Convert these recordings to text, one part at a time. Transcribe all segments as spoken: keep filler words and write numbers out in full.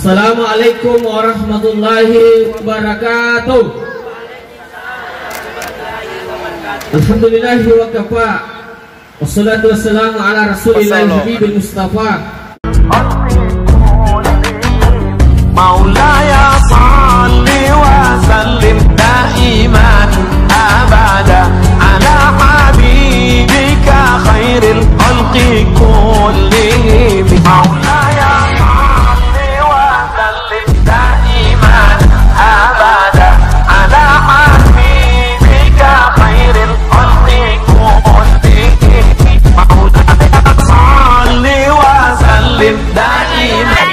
Assalamualaikum warahmatullahi wabarakatuh. Alhamdulillahi wa kafa. Wassalatu wassalamu ala rasulillahi habibil mustafa. Maulaya salli wa sallim daiman abada ala habibika khairil khalqi kullihim. Maulaya salli wa sallim daiman abada ala habibika khairil khalqi kullihim. Maulaya salli wa sallim daiman.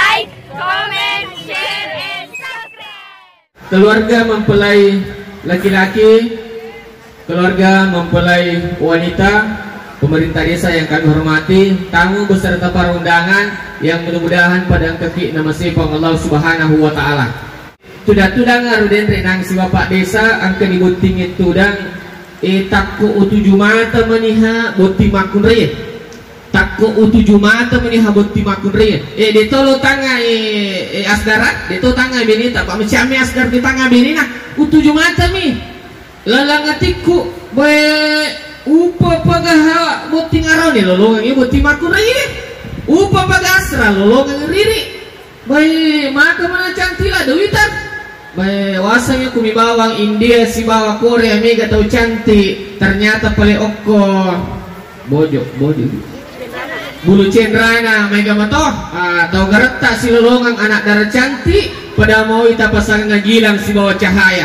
Keluarga mempelai laki-laki, keluarga mempelai wanita, pemerintah desa yang kami hormati, tamu beserta para undangan yang mudah-mudahan pada kaki nama sifat Allah Subhanahu wa taala. Tudah tudang aruden renang si bapak desa angka dibuting itu dan e takku utuju mata meniha boti makun reye. Takku utuju mata meniha boti makun reye. E de tolo tanga e, e asdarat, de to tanga bini tak kami siami asdar di tanga bini nah utuju mata mi. Lalangatiku be upa pagaha boti ngarone lolongan ieu boti makun reye. Upa pagasra lolongan riri. Bae maka mana cantila duitan. Bae wasanya kumi bawang India si bawa Korea mega tau cantik ternyata pale okko bojo bojo bulu cendrana mega matoh ah, tau gareta si lolongan anak darah cantik pada mau ita pasang ngagilang si bawa cahaya.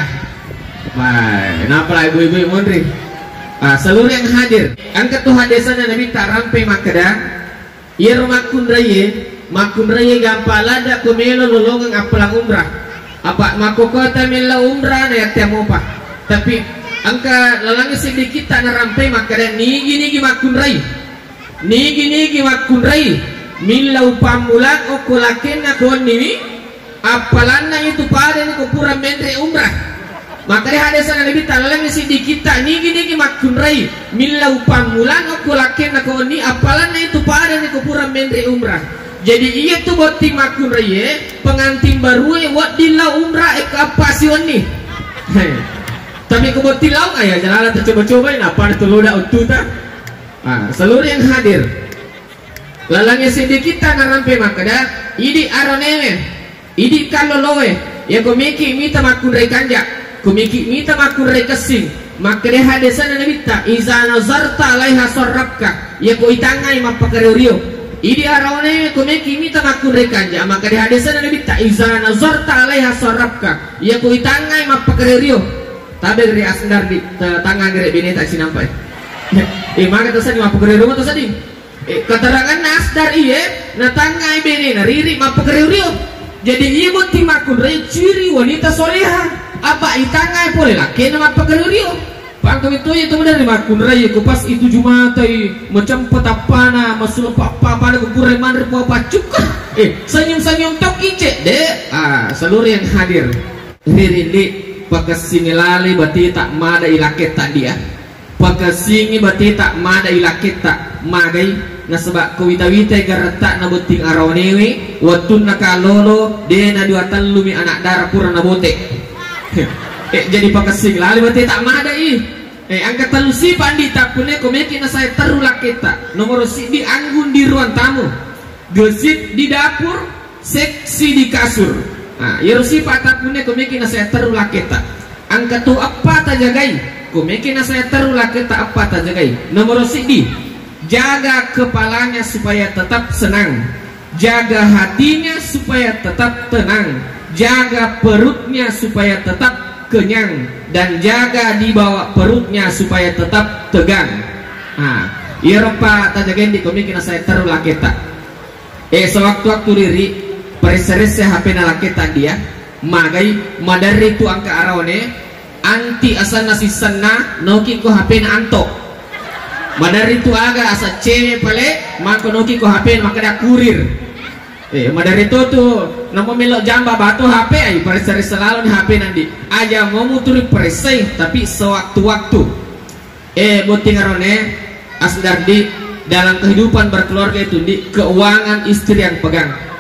Bae napa lah ibu-ibu mondri ah, seluruh yang hadir angkat tuh hadesana nabi tak rampai makadang iya makun raya makun raya gampalada kumelo lolongan apalang umrah apa makokota mela umrah na yatem opa tapi angka lalangi sedikit tak narampai makadang nigi nigi makun raya nigi nigi makun raya mila upamulan okolaken na kon nini apalanna itu pada ni kupura mendre umrah maka di hadasan nabi talalang sedikit tak nigi nigi makun raya mila upamulan okolaken na kon ni apalanna itu pada ni kupura mendre umrah. Jadi iya tuh boti makun raya pengantin baru yang buat dilau umrah ek apa sih ni? Tapi ke boti lau ayah jalan tak coba-cobain apa itu loda utuh tak? Ah, seluruh yang hadir. Lalangnya sedikit tak narampe makada. Idi aronewe, idi kalolowe. Ya komiki mita makun raya kanja, komiki mita makun raya kesing. Maka dia hadisan nabi tak. Iza nazarta alaiha sarrabka. Ya ko itangai mapakario. Idi arawane komeki mita makun rekanja maka di hadisan nabi ta iza nazarta alaiha sarabka ya ku itangai mapakario tabe dari asndar di tangan gere bini tak sinampai eh maka to sadi mapakario to sadi eh keterangan asdar iye na tangai bini na riri mapakario jadi iye boti makun re ciri wanita soleha apa itangai pole laki na mapakario pangkam itu itu dari makun raya kupas itu jumatai macam petapana masuk apa pada kuburan mandar apa cukup eh senyum senyum tok icek deh ah seluruh yang hadir riri pakai singi lali berarti tak mada ilaket tak dia pakai singi berarti tak mada ilaket tak madai na sebab kawita-wita garata na buting arawanewi watun na kalolo de na duatan lumi anak darah pura na bote eh jadi pakai singi lali berarti tak mada ih. Eh angkat talusi pandi tak punya komeki na saya terulak kita nomor si di anggun di ruang tamu gesit di dapur seksi di kasur nah ya rusi tak punya komeki na saya terulak kita angkat tu apa tak jagai komeki na saya terulak kita apa tak jagai nomor si di jaga kepalanya supaya tetap senang jaga hatinya supaya tetap tenang jaga perutnya supaya tetap kenyang dan jaga di bawah perutnya supaya tetap tegang. Nah, iya rupa tajagen di komik na saya terulah kita. Eh sewaktu-waktu diri periseres H P na laketa dia magai madari tu angka arawane anti asal nasi sana noki ko H P na anto. Madari tu aga asa cewek pale maka noki ko H P maka dia kurir. Eh madari itu tuh nama melok jamba batu H P ay perisai selalu di H P nanti aja mau muturi perisai tapi sewaktu-waktu eh buting arone asdar di dalam kehidupan berkeluarga itu di keuangan istri yang pegang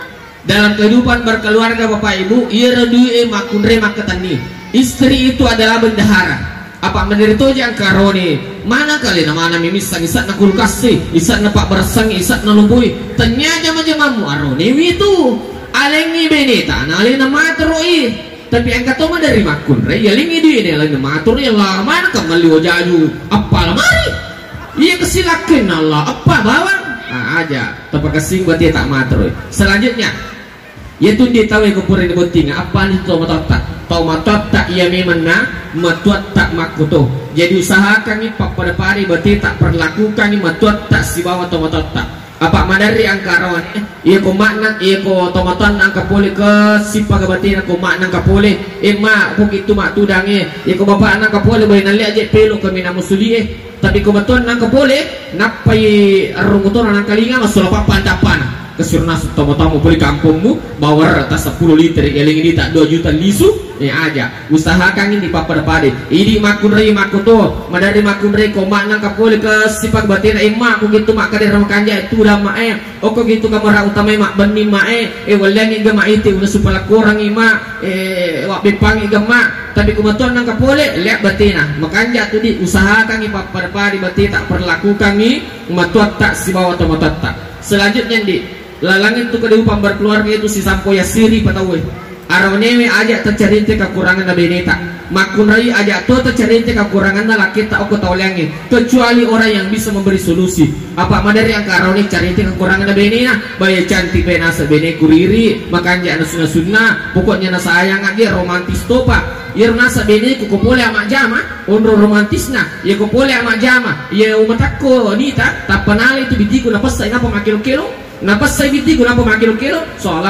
dalam kehidupan berkeluarga Bapak Ibu, iradui makun remak ketani. Istri itu adalah bendahara. Apa menderito yang karoni? Mana kali nama nama mimisang isat na kulkasi, isat na pak bersang, isat na lumbui. Tanya jama jamamu aroni itu. Alengi beneta, na alin na matroi. Tapi ang katoma dari makun re, yalingi di ini alin na matroi Allah. Mana kamali wajaju? Apa lamari? Iya kesilakin Allah. Apa bawang? Ah aja. Terpakasing berarti tak matroi. Selanjutnya. Yaitu dia tahu yang kupurin penting apa nih tau matotak tau matotak ia memang na matuat tak makuto. Jadi usahakan ni pak pada pari berarti tak perlakukan ni matuat tak si bawah tau matotak apa madari angkarawan eh ia ko makna ia ko tomatan angka pole ke sipa ke berarti ko makna angka pole eh mak ko gitu mak tudang eh ia ko bapak angka pole boleh nali aja pelo kami na musuli eh tapi ko beton angka pole napai arunguton angka linga masuk papan dapan kesurnas tamu-tamu beli kampungmu bawa atas sepuluh liter eling ini tak dua juta lisu ya aja usahakan ini papa dapade ini makun rei makuto madari makun rei ko makna kapole ke sifat batin emak ko gitu mak kade ram kanja itu dah mak eh oko gitu kamera utama mak benih mak eh eh walengi ge mak itu udah supaya kurang emak eh wak bepang ge mak tapi kumatuan nang kapole lihat batina makanja tu di usahakan ini papa dapade batin tak perlakukan ni matuat tak si bawa tomatat tak selanjutnya di lalangin tu kehidupan berkeluarga itu si sampo ya siri patawe arawanewe aja tercerinte kekurangan na beneta makun rai aja tu tercerinte kekurangan na laki tak aku taulangi kecuali orang yang bisa memberi solusi apa madari yang karawani cerinte kekurangan na benena bayar cantik penasa bene kuriri makanya na sunna sunna pokoknya na sayang aja romantis topa ya nasa bene ku kupole amak jama onro romantisna ya kupole amak jama ya umatakko nita tapanali itu bitiku na pasay na pamakilo-kilo. Napa saya biti guna pemakil-kilo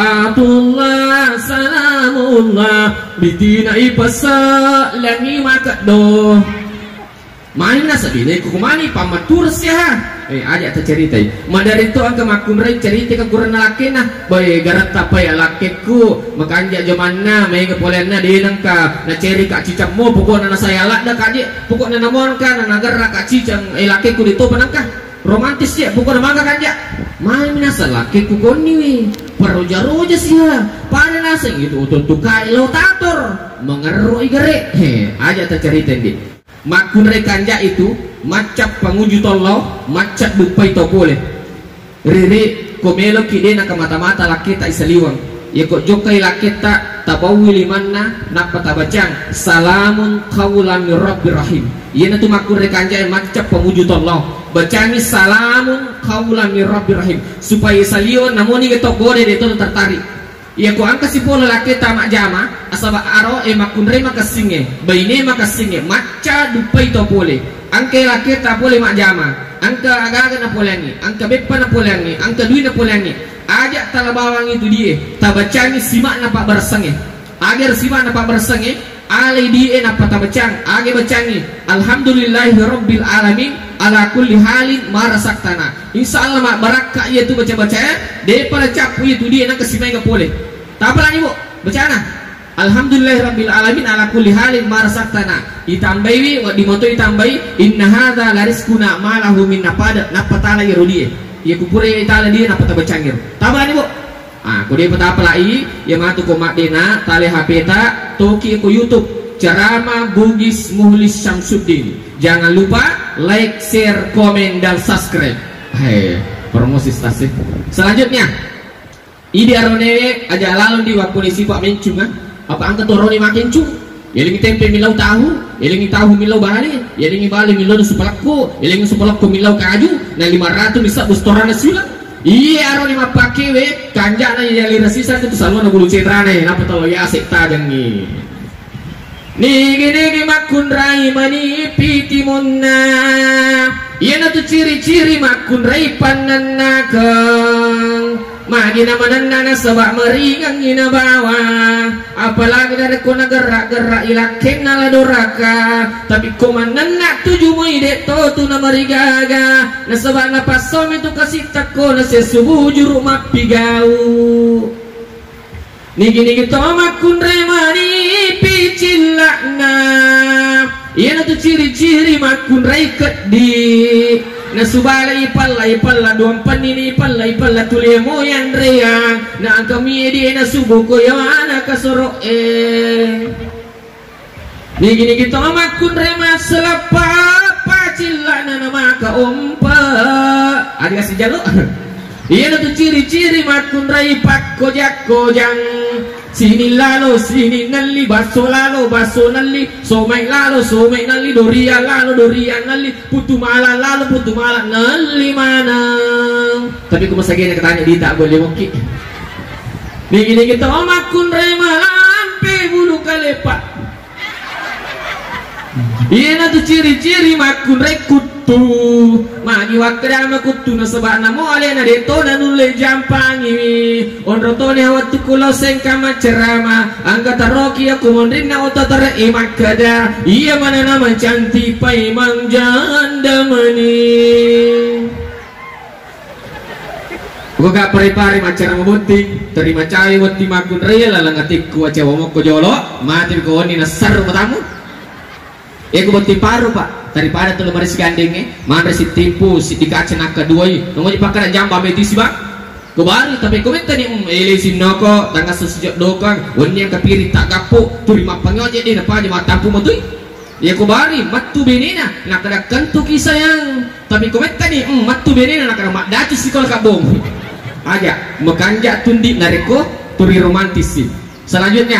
salatullah salamullah bitina ipasa langi makado main nasa bine kukumani pamatur siya eh aja tercerita madari itu angka makun rai cerita kekurangan laki nah boy garat tapai lakiku makanya jamanna may kepolenna di nangka na ceri kak cicam mo pokoknya na saya lak dah kaji pokoknya namon kan na garra kak cicam eh lakiku dito panangka romantis ya pokoknya maka kanja main minasa laki ku goni peroja-roja sih pada nasa gitu untuk kai lo tator mengeroi gere he aja tercerita di makun rekanja itu macap penguju tolong macap dupai to boleh riri komelo kide nak mata-mata laki tak isaliwang ya kok jokai laki tak tabawi limanna nak patabacang salamun qaulan mir rabbir rahim iya tu makun rekanja macap penguju tolong bacangi salamun qaulan mir rabbir rahim supaya salion namoni getok gode de itu tertarik ya ko angka si pola laki tamak jama asaba aro e makunre makasinge baine makasinge maca dupai to pole angke laki ta pole mak jama angka agaga na polangi angka beppa na polangi angka dui na polangi ajak talabawang itu dia tabacangi simak na pak bersange agar simak na pak bersange ali die na pak tabacang age bacangi alhamdulillahi rabbil alamin ala kulli halin marasaktana insyaallah mak barakah ia tu baca-baca de pada capu itu dia nak kesimai ke boleh tak apa lagi bu bacana alhamdulillah rabbil alamin ala kulli halin marasaktana ditambahi di moto ditambahi inna hadza larizquna ma lahu min nafada napatala yarudie ya kupure itala dia napa tabacangir tak apa lagi bu ah ko dia pata apa lagi ya matu ko mak dena tale H P ta toki ko YouTube Ceramah Bugis Muhlis Syamsuddin. Jangan lupa like, share, komen, dan subscribe. Hei, promosi stasi. Selanjutnya, ide arone aja lalu di polisi Pak Mencungan. Apa angkat toroni makin cung? Yelingi tempe milau tahu, yelingi tahu milau bali, yelingi bali milau supalakku, yelingi supalakku milau kaju. Nah lima ratus bisa bustorana sila. Iya arone lima pakai we kanjana yang lira sisa itu selalu nabulu cetrane. Napa tahu ya asik tajang ni. Nigi nigi makun rai mani piti munna yana tu ciri-ciri makun rai pananna kang magina mananna sabak meringang ina bawa apalagi dari kona gerak-gerak ilaken nala doraka tapi komananna tujuh muide to tu na marigaga na sabak na pasom itu kasih tako na sesubuh juru mapigau nigi nigi to makun rai mani picilakna iya tu ciri-ciri makun rai di na subala ipalla ipalla duam panini ipalla ipalla tulemo yan reya na ang kami di na subuko yana kasoro eh begini kita makun rema selapa pacilla na nama ka umpa ada kasih jaluk iya na tu ciri-ciri makun rai pak kojak kojang sini lalo sini nalli baso lalo baso nalli somai lalo somai nalli doria lalo doria nalli putu mala lalo putu mala nalli mana tapi aku masih gini ketanya dia tak boleh mungkin begini kita makun rema lampe bulu kalepak iya na tu ciri-ciri makun rekutu magi wakrama kutu na sabak na mo ale na deto na nule jampangi on rotone hawatu kulo sengkama cerama angka taroki aku mondrin na otatara imak kada iya mana nama cantik pai mang janda mani gua gak pare-pare macara membunting terima cari wati makun raya lalangatik ku aja wamok ko jolo mati ko ni nasar matamu ya ku bunting paru pak daripada tu lemari segandengnya mana si tipu si dikaca nak kedua ini nunggu dipakai jamba medis bang kebaru tapi komentar ni um ele sinoko tangga sesejak dokang wani yang kepiri tak kapuk terima pengoje dia apa di mata pun betul ya kebaru matu benena nak ada kentu kisah yang tapi komentar ni um matu benena nak ada mak datu sikol kabong aja mekanjak tundi nareko turi romantis sih selanjutnya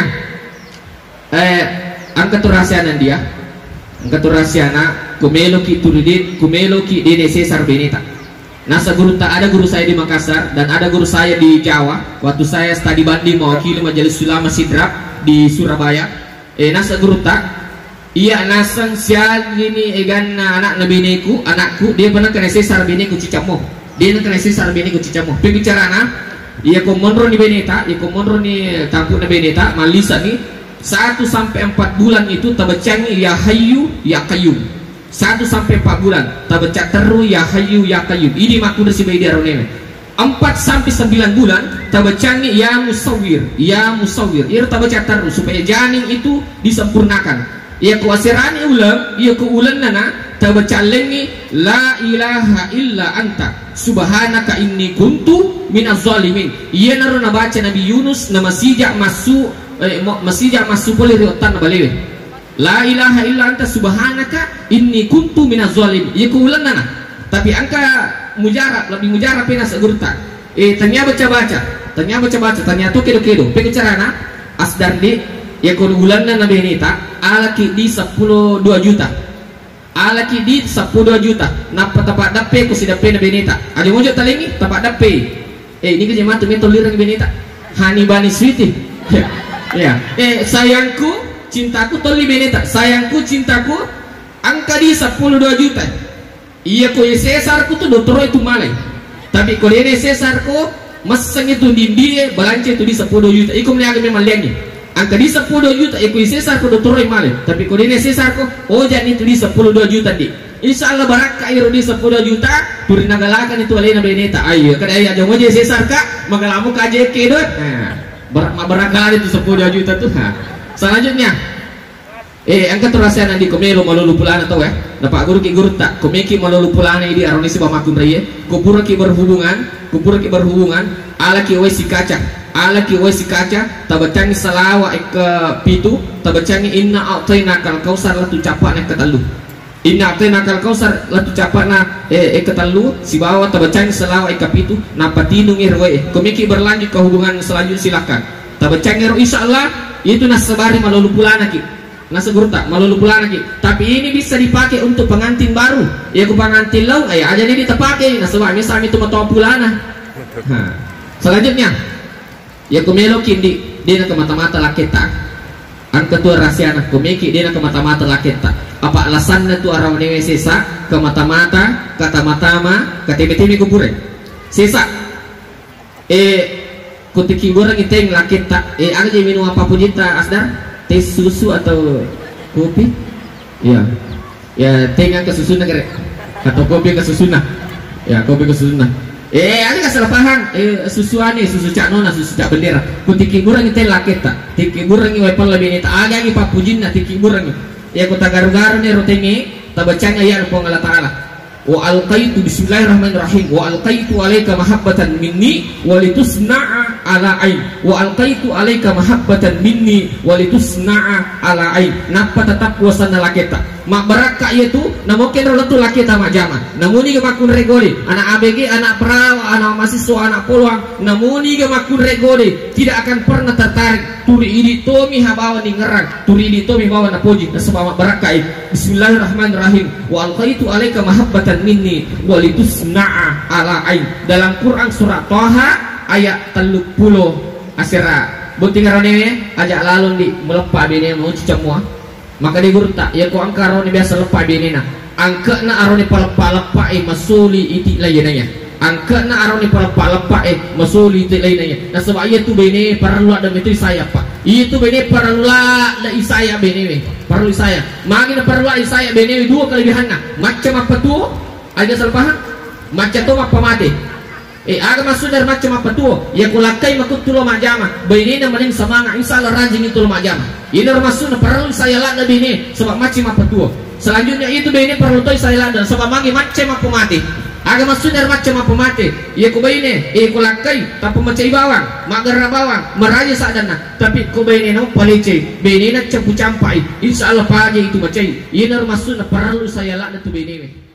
eh angkat rahasiaan dia angkat rahasiana kumelo ki turudit kumelo ki dene Cesar Beneta nasa guru tak ada guru saya di Makassar dan ada guru saya di Jawa waktu saya studi banding mewakili majelis ulama Sidrap di Surabaya eh nasa guru tak iya nasang sial gini egan anak nabineku anakku dia pernah kena Cesar Beneku cicamo dia kena Cesar Beneku cicamo pembicaraan iya komonro ni Beneta iya komonro ni kampung na Beneta Malisa ni satu sampai empat bulan itu tabacangi ya hayu ya kayyum satu sampai empat bulan tabaca teru ya hayu ya kayyum ini makuna si bayi daroneme empat sampai sembilan bulan tabacangi ya musawir ya musawir ia tabaca teru supaya janin itu disempurnakan ia kuasirani ulam ia kuulan nana tabaca lengi la ilaha illa anta subhanaka inni kuntu minaz zalimin ia naruna baca Nabi Yunus nama sijak masuk eh, masih jangan masuk boleh riotan balewe la ilaha illa anta subhanaka inni kuntu minaz zalim ya kuulan nana tapi angka mujarab lebih mujarab pena segurta eh tanya baca-baca tanya baca-baca tanya tu kedo-kedo pengecarana asdar di ya kuulan nana benita alaki di sepuluh dua juta alaki di sepuluh dua juta napa tapak dape ku sida pena benita ada mujud talengi tapak dape eh ini ke jemaah tu metol lirang benita hani bani switi ya eh sayangku cintaku toli beneta sayangku cintaku angka di sepuluh dua juta iya ko Cesar ku tuh dokter itu malai tapi ko dia Cesar ku meseng itu di dia belanja itu di sepuluh juta iku melihat memang liangnya angka di sepuluh juta iku Cesar ku dokter itu malai tapi ko dia Cesar ku oh jadi itu di sepuluh dua juta di insyaallah barakah iro di sepuluh juta turin nagalakan itu alena beneta ayo kada ayo aja mo Cesar kak magalamu ka aja kedot nah barangkali itu sepuluh juta tuh ha. Selanjutnya eh angkat rahasiaan di komelo malulu pulana tau ya dapat guru ki guru tak komeki malulu pulana ini aroni si bamakun raya kupura ki berhubungan kupura ki berhubungan ala ki wesi kaca ala ki wesi kaca tabacangi salawa ke pitu tabacangi inna a'tayna kal kausar latu capana ketalu inna a'tayna kal kausar latu capana eh ketalu si bawa tabacangi salawa ke pitu napatinung irwe komeki berlanjut ke hubungan selanjutnya silakan tabacangi ro insyaallah itu nasabari malulu pulana ki nasa gurta malulu pulana ki tapi ini bisa dipakai untuk pengantin baru ya ku pengantin lau ay aja ini terpakai nasabari misalnya itu mata pulana ha. Selanjutnya ya ku melokin di dia ke mata-mata laketa ang ketua rahasiana kumeki dia ke mata-mata laketa apa alasannya tu arah newe sesa ke mata-mata kata matama ke timi-timi kupure sesa eh kutiki goreng iteng laketa eh aja minum apapun kita asdar teh susu atau kopi ya ya teh ke susu negara atau kopi ke susu nah ya kopi ke susu nah eh ada salah paham eh susu ane susu cak nona susu cak bendera kutiki goreng iteng laketa tiki goreng wepan lebih nita aga ni papujin na tiki goreng ya kota garu-garu ni rotengi tabacanya ya Allah Taala wa alqaitu bismillahirrahmanirrahim wa alqaitu alaika mahabbatan minni walitusna'a ala ain wa alqaitu alaika mahabbatan minni walitusna'a ala ain. Napa tetap kuasana laketa mak baraka yaitu namokin rola tu laketa mak jama namuni ke makun regoli anak A B G, anak perawa, anak mahasiswa, anak peluang, namuni ke makun regoli tidak akan pernah tertarik turi ini tomi habawa ni ngerang turi ini tomi bawa na poji na sebab baraka. Bismillahirrahmanirrahim wa alqaitu alaika mahabbatan minni walitusna'a ala ain. Dalam Quran surat Toha ayat teluk puluh asira bunting karone ajak lalun di melepak bini mau cicamua maka di guru tak ya ko angka arone biasa lepak bini na angka na arone palepak lepak eh masuli itik lainnya angka na arone palepak lepak eh masuli itik lainnya. Nah sebab ia tu bini perlu ada metri saya pak itu bini perlu lah saya bini perlu saya mangin perlu saya bini dua kelebihan na macam apa tu aja salah paham macam tu apa mati eh aga masuk dari macam apa tu ya kulakai makut tulo majama bini na maning semangat insyaallah rajin itu lo majama ini masuk perlu saya lah nabi ini sebab macam apa tu selanjutnya itu bini perlu tu saya lah sebab mangi macam apa mati aga masuk dari macam apa mati ya ku bini eh kulakai tapi macam bawang magar bawang meraja sadana tapi ku bini no palice bini na campu campai insyaallah pagi itu macam ini masuk perlu saya lah tu bini